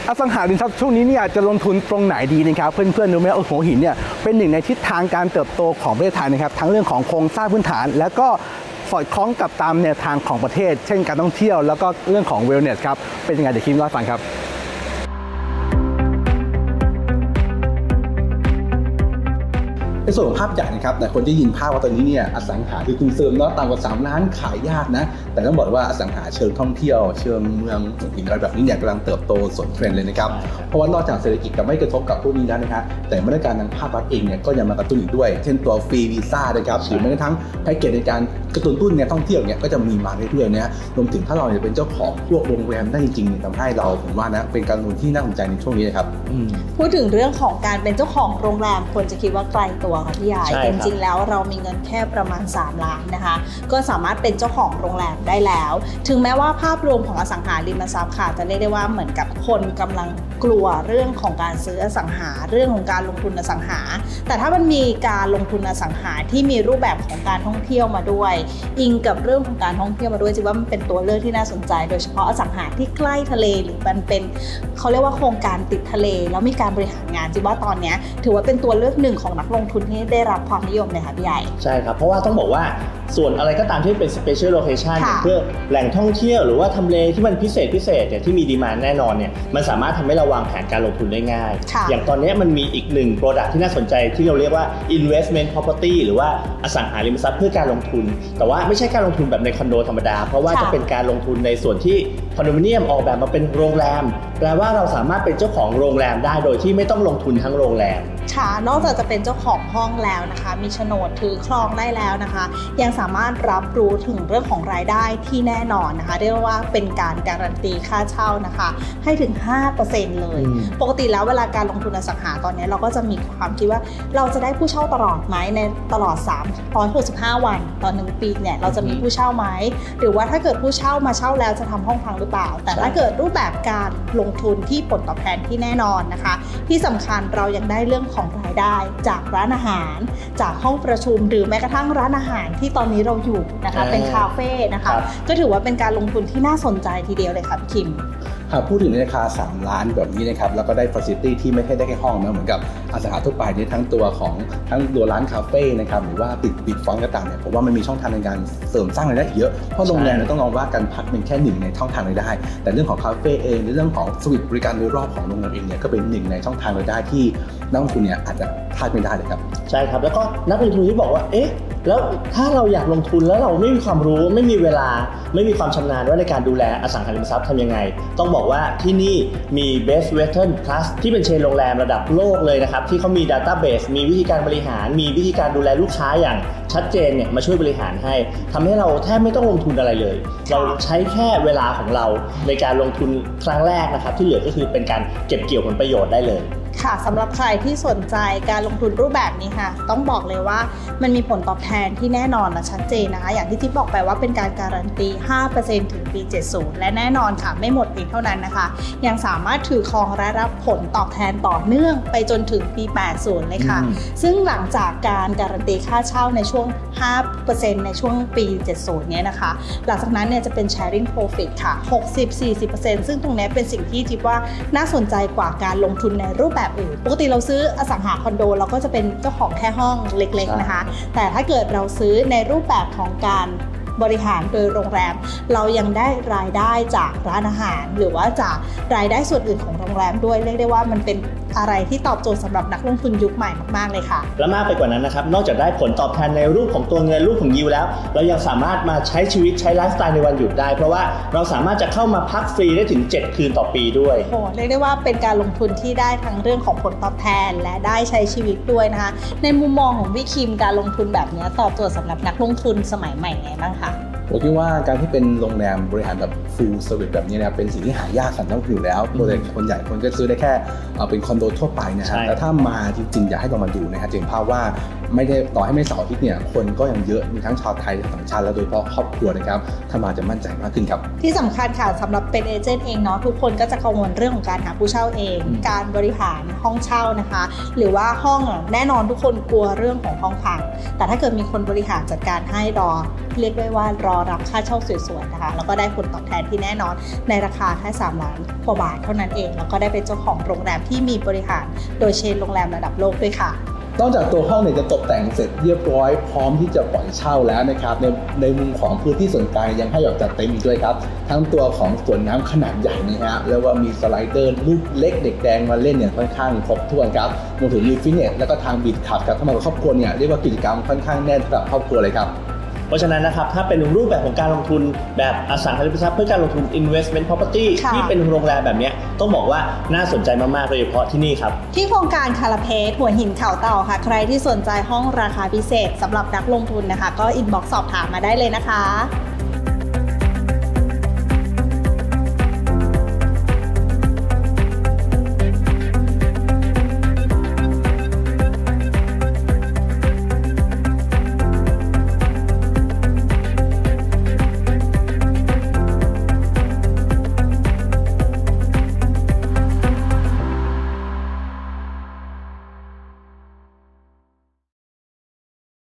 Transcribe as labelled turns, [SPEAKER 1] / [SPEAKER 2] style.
[SPEAKER 1] อสังหาริมทรัพย์ช่วงนี้เนี่ยจะลงทุนตรงไหนดีนะครับเพื่อนๆรู้ไหมหัวหินเนี่ยเป็นหนึ่งในทิศทางการเติบโตของประเทศไทยนะครับทั้งเรื่องของโครงสร้างพื้นฐานและก็สอดคล้องกับตามแนวทางของประเทศเช่นการท่องเที่ยวแล้วก็เรื่องของ wellness ครับเป็นยังไงเดี๋ยวคิมเล่าให้ฟังครับในส่วนของภาพใหญ่นะครับแต่คนที่ยินภาพว่าตอนนี้เนี่ยอสังหาคือคุณเสริมเนาะต่ำกว่า3 ล้านขายยากนะแต่ต้องบอกว่าอสังหาเชิงท่องเที่ยวเชิงเมืองหินอะไรแบบนี้เนี่ยกำลังเติบโตสวนเทรนด์เลยนะครับเพราะว่านอกจากเศรษฐกิจจะไม่กระทบกับพวกนี้แล้วนะครับแต่มาตรการทางภาครัฐเองเนี่ยก็ยังมากระตุ้นอีกด้วยเช่นตัวฟรีวีซ่านะครับหรือแม้กระทั่งแพ็กเกจในการกระตุ้นเนี่ยท่องเที่ยวเนี่ยก็จะมีมาเรื่อยๆนะรวมถึงถ้าเราเป็นเจ้าของพวกโรงแรมได้จริงๆทำให้เราผมว่านะเป็นการลงทุนที่น่าสนใจในช่วงนี้นะครับ
[SPEAKER 2] พูดถึงเรื่องของการเป็นเจ้าของโรงแรมคนจะคิดว่าไกลตัวค่ะพี่ใหญ่จริงๆแล้วเรามีเงินแค่ประมาณ3 ล้านนะคะก็สามารถเป็นเจ้าของโรงแรมได้แล้วถึงแม้ว่าภาพรวมของอสังหาริมทรัพย์ค่ะจะเรียกได้ว่าเหมือนกับคนกำลังกลัวเรื่องของการซื้ออสังหาเรื่องของการลงทุนอสังหาแต่ถ้ามันมีการลงทุนอสังหาที่มีรูปแบบของการท่องเที่ยวมาด้วยอิงกับเรื่องของการท่องเที่ยวมาด้วยจริงว่ามันเป็นตัวเลือกที่น่าสนใจโดยเฉพาะอสังหาที่ใกล้ทะเลหรือมันเป็นเขาเรียกว่าโครงการติดทะเลแล้วมีการบริหารงานจริงว่าตอนนี้ถือว่าเป็นตัวเลือกหนึ่งของนักลงทุนที่ได้รับความนิยมเลยค่ะพี่ใหญ่
[SPEAKER 3] ใช่ครับเพราะว่าต้องบอกว่าส่วนอะไรก็ตามที่เป็น special location เพื่อแหล่งท่องเที่ยวหรือว่าทำเลที่มันพิเศษเนี่ยที่มีดีมานด์แน่นอนเนี่ยมันสามารถทำให้เราวางแผนการลงทุนได้ง่ายอย่างตอนนี้มันมีอีกหนึ่ง product ที่น่าสนใจที่เราเรียกว่า investment property หรือว่าอสังหาริมทรัพย์เพื่อการลงทุนแต่ว่าไม่ใช่การลงทุนแบบในคอนโดธรรมดาเพราะว่าจะเป็นการลงทุนในส่วนที่คอนโดมิเนียมออกแบบมาเป็นโรงแรมแปลว่าเราสามารถเป็นเจ้าของโรงแรมได้โดยที่ไม่ต้องลงทุนทั้งโรงแรม
[SPEAKER 2] ค่ะนอกจากจะเป็นเจ้าของห้องแล้วนะคะมีโฉนดถือครองได้แล้วนะคะยังสามารถรับรู้ถึงเรื่องของรายได้ที่แน่นอนนะคะเรียกว่าเป็นการการันตีค่าเช่านะคะให้ถึง 5% เลยปกติแล้วเวลาการลงทุนอสังหาตอนนี้เราก็จะมีความคิดว่าเราจะได้ผู้เช่าตลอดไหมในตลอด365 วันต่อ1 ปีเนี่ยเราจะมีผู้เช่าไหมหรือว่าถ้าเกิดผู้เช่ามาเช่าแล้วจะทำห้องพังหรือเปล่าแต่ถ้าเกิดรูปแบบการลงทุนที่ผลตอบแทนที่แน่นอนนะคะที่สำคัญเรายังได้เรื่องของรายได้จากร้านอาหารจากห้องประชุมหรือแม้กระทั่งร้านอาหารที่ตอนนี้เราอยู่นะคะเป็นคาเฟ่นะคะก็ถือว่าเป็นการลงทุนที่น่าสนใจทีเดียวเลยค่ะพี่คิม
[SPEAKER 1] หากพูดถึงในราคา3 ล้านแบบนี้นะครับแล้วก็ได้ facility ที่ไม่ใช่ได้แค่ห้องนะเหมือนกับอสังหาทั่วไปนี่ทั้งตัวร้านคาเฟ่นะครับหรือว่าปิดฟอนต์ก็ตามเนี่ยผมว่ามันมีช่องทางในการเสริมสร้างรายได้เยอะเพราะโรงแรมเนี่ยต้องมองว่าการพักเป็นแค่หนึ่งในช่องทางรายได้แต่เรื่องของคาเฟ่เองในเรื่องของสวิตบริการโดยรอบของโรงแรมเองเนี่ยก็เป็นหนึ่งในช่องทางรายได้ที่นักลงทุนเนี่ยอาจจะพลาดไม่ได้เลยครับ
[SPEAKER 3] ใช่ครับแล้วก็นักลงทุนที่บอกว่าเอ๊ะแล้วถ้าเราอยากลงทุนแล้วเราไม่มีความรู้ไม่มีเวลาไม่มีความชำนาญว่าในการดูแลอสังหาริมทรัพย์ทำยังไงต้องบอกว่าที่นี่มี Best Western Plus ที่เป็นเชนโรงแรมระดับโลกเลยนะครับที่เขามี Database มีวิธีการบริหารมีวิธีการดูแลลูกค้าอย่างชัดเจนเนี่ยมาช่วยบริหารให้ทำให้เราแทบไม่ต้องลงทุนอะไรเลยเราใช้แค่เวลาของเราในการลงทุนครั้งแรกนะครับที่เหลือก็คือเป็นการเก็บเกี่ยวผลประโยชน์ได้เลย
[SPEAKER 2] ค่ะสำหรับใครที่สนใจการลงทุนรูปแบบนี้ค่ะต้องบอกเลยว่ามันมีผลตอบแทนที่แน่นอนและชัดเจนนะคะอย่างที่จิ๊บบอกไปว่าเป็นการการันตี 5% ถึงปี 70และแน่นอนค่ะไม่หมดเพียงเท่านั้นนะคะยังสามารถถือครองและรับผลตอบแทนต่อเนื่องไปจนถึงปี 80เลยค่ะซึ่งหลังจากการการันตีค่าเช่าในช่วง 5% ในช่วงปี 70เนี่ยนะคะหลังจากนั้นเนี่ยจะเป็น sharing profit ค่ะ 60-40% ซึ่งตรงนี้เป็นสิ่งที่จิ๊บว่าน่าสนใจกว่าการลงทุนในรูปแบบปกติเราซื้ออสังหาคอนโดเราก็จะเป็นเจ้าของแค่ห้องเล็กๆนะคะแต่ถ้าเกิดเราซื้อในรูปแบบของการบริหารโดยโรงแรมเรายังได้รายได้จากร้านอาหารหรือว่าจากรายได้ส่วนอื่นของโรงแรมด้วยเรียกได้ว่ามันเป็นอะไรที่ตอบโจทย์สำหรับนักลงทุนยุคใหม่มากๆเลยค่ะ
[SPEAKER 3] และมากไปกว่านั้นนะครับนอกจากได้ผลตอบแทนในรูปของตัวเงินรูปของยิวแล้วเรายังสามารถมาใช้ชีวิตใช้ไลฟ์สไตล์ในวันหยุดได้เพราะว่าเราสามารถจะเข้ามาพักฟรีได้ถึง7 คืนต่อปีด้วย
[SPEAKER 2] โอ้เรียกได้ว่าเป็นการลงทุนที่ได้ทั้งเรื่องของผลตอบแทนและได้ใช้ชีวิตด้วยนะคะในมุมมองของพี่คิมการลงทุนแบบนี้ตอบโจทย์สำหรับนักลงทุนสมัยใหม่ไงบ้างคะ
[SPEAKER 1] ผมคิดว่าการที่เป็นโรงแรมบริหารแบบ full service แบบนี้นะครับเป็นสิ่งที่หายากสำหรับนักลงทุนอยู่แล้วโดยคนใหญ่คนก็ซื้อได้แค่เป็นคอนโดทั่วไปนะครับแต่ถ้ามาจริงๆอยากให้ลองมาดูนะครับจึงภาพว่าไม่ได้ต่อให้ไม่เสาร์อาทิตย์เนี่ยคนก็ยังเยอะมีทั้งชาวไทยต่างชาติและโดยเฉพาะครอบครัวนะครับถ้ามาจะมั่นใจมากขึ้นครับ
[SPEAKER 2] ที่สำคัญค่ะสำหรับเป็นเอเจนต์เองเนาะทุกคนก็จะกังวลเรื่องของการหาผู้เช่าเองการบริหารห้องเช่านะคะหรือว่าห้องแน่นอนทุกคนกลัวเรื่องของห้องพังแต่ถ้าเกิดมีคนบริหารจัดการให้รอเรียกได้ว่ารอรับค่าเช่าสวยๆนะคะแล้วก็ได้ผลตอบแทนที่แน่นอนในราคาแค่3 ล้านกว่าบาทเท่านั้นเองแล้วก็ได้เป็นเจ้าของโรงแรมที่มีบริหารโดยเชนโรงแรมระดับโลกด้วยค่ะ
[SPEAKER 1] นอกจากตัวห้องเนี่ยจะตกแต่งเสร็จเรียบร้อยพร้อมที่จะปล่อยเช่าแล้วนะครับในมุมของพื้นที่ส่วนกลางยังให้แบบจัดเต็มอีกด้วยครับทั้งตัวของสวนน้ำขนาดใหญ่นะฮะแล้วว่ามีสไลเดอร์ลูกเล็กเด็กแดงมาเล่นเนี่ยค่อนข้างครบถ้วนครับรวมถึงมีฟิตเนสแล้วก็ทางบีชคลับครับถ้ามากับครอบครัวเนี่ยเรียกว่ากิจกรรมค่อนข้างแน่นสำหรับครอบครัวเลยครับ
[SPEAKER 3] เพราะฉะนั้นนะครับถ้าเป็นรูปแบบของการลงทุนแบบอสังหาริมทรัพย์เพื่อการลงทุน investment property ที่เป็นโรงแรมแบบนี้ต้องบอกว่าน่าสนใจมากๆโดยเฉพาะที่นี่ครับ
[SPEAKER 2] ที่โครงการคาราเพสหัวหินเขาเต่าค่ะใครที่สนใจห้องราคาพิเศษสำหรับนักลงทุนนะคะก็อินบ็อกซ์สอบถามมาได้เลยนะคะ